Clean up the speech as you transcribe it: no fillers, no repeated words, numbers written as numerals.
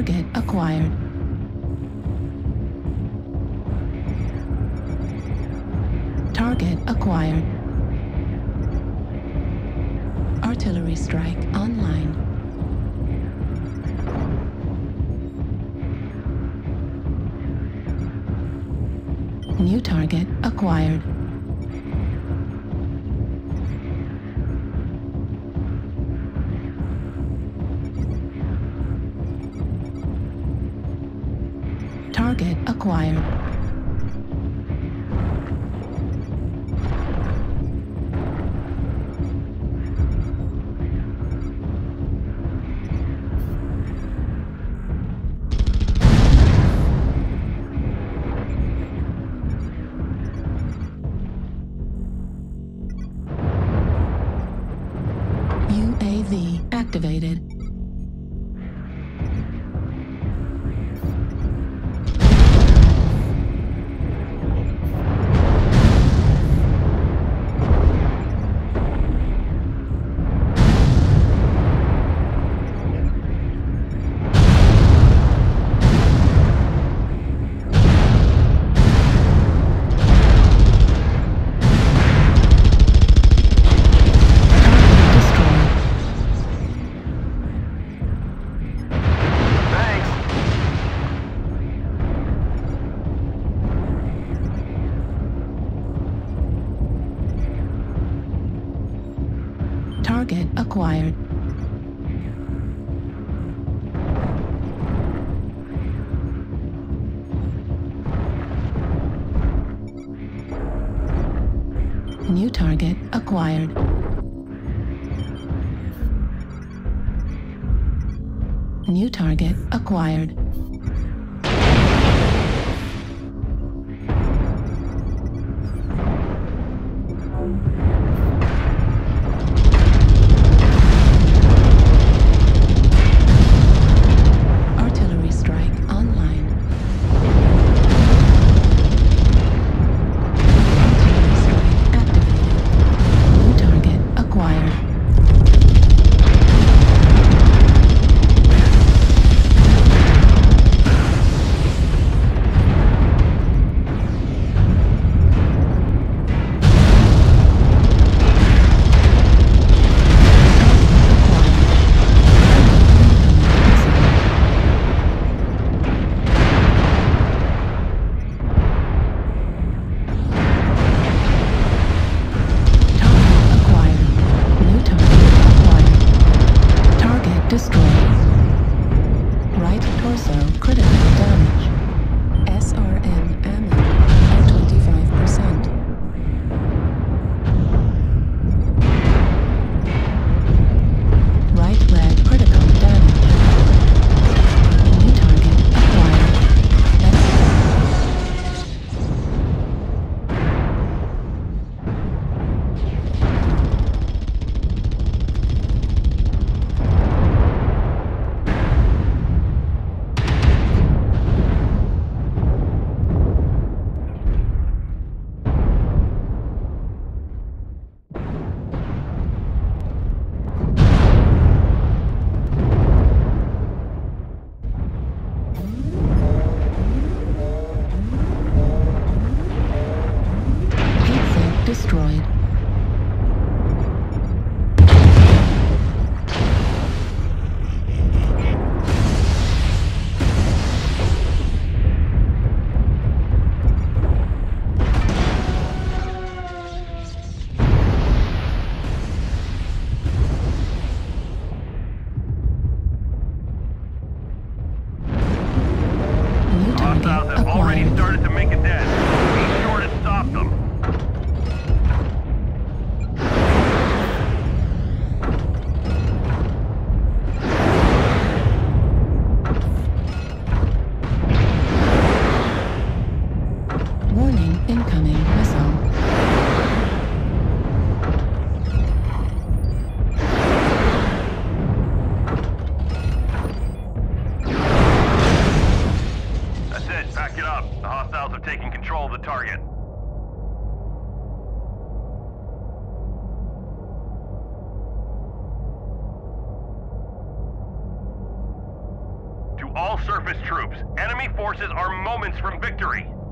Target acquired. Target acquired. Artillery strike online. New target acquired. Target acquired. UAV activated. Target acquired. New target acquired. New target acquired. Artillery strike online. Artillery strike activated. New target acquired. Destroyed. Right torso critical damage. SRM ammo at 25%. Right leg critical damage. New target acquired. Destroyed. New target Have already acquired. started to make a dent. Be sure to stop them. Warning, incoming missile. That's it. Pack it up. The hostiles have taken control of the target. To all surface troops. Enemy forces are moments from victory.